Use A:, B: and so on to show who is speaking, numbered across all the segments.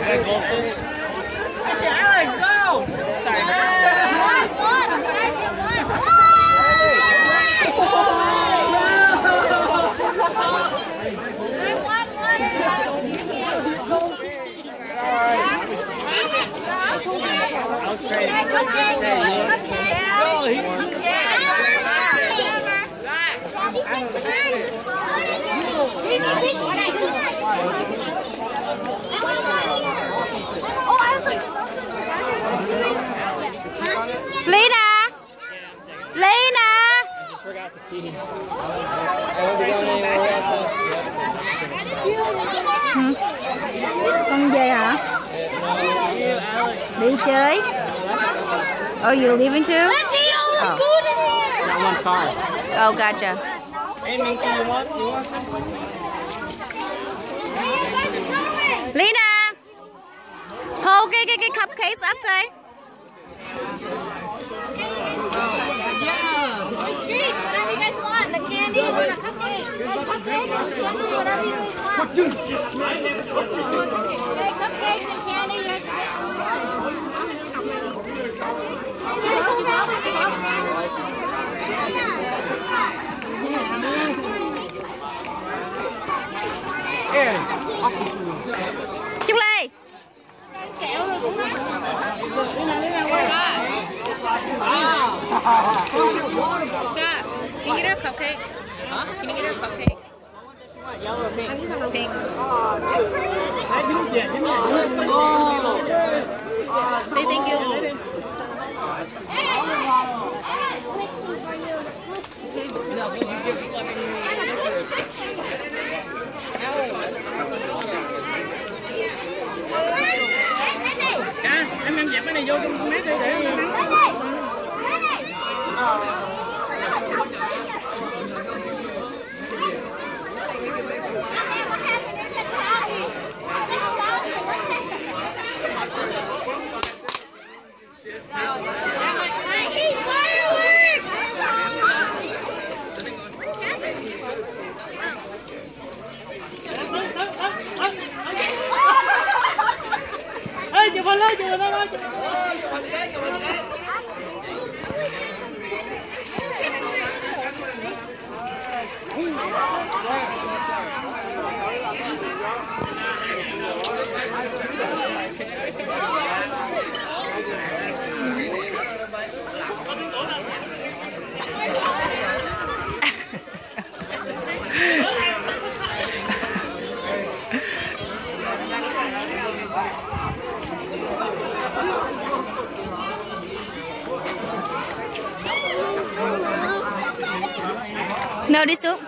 A: Alex, go! Sorry.
B: Lena! Lena! Con về hả? Đi chơi? Oh, you leaving too? Oh.
A: Not one car.
B: Oh, gotcha.
A: Hey, Minky, you want some?
B: Lena! Hold cái cupcakes up coi.
C: The streets, whatever you guys want. The candy, the cupcakes, whatever you guys want. Hey, cupcakes and candy.
B: Trúc Lê.
D: Scott, can you get her a cupcake? Huh? Can you get her a cupcake?
A: Yellow or pink?
D: Pink. Say thank you.
A: Em dẹp cái này vô trong mét đi để chụp hình lên, chụp hình lên.
B: No, đi xuống.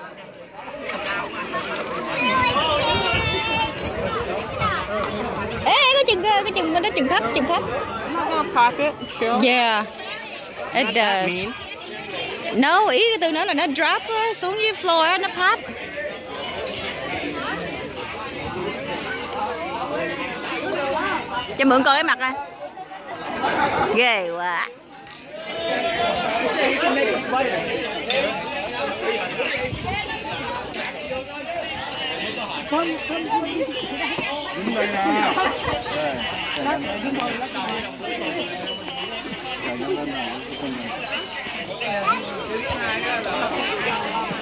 B: Ê, có chừng nó chừng thấp.
A: Pocket, chill.
B: Yeah, it does. No, ý cái từ nó là nó drop xuống dưới floor, nó pop. Cho mượn coi cái mặt coi. Ghê quá.
E: Đứng đây nè. Đây.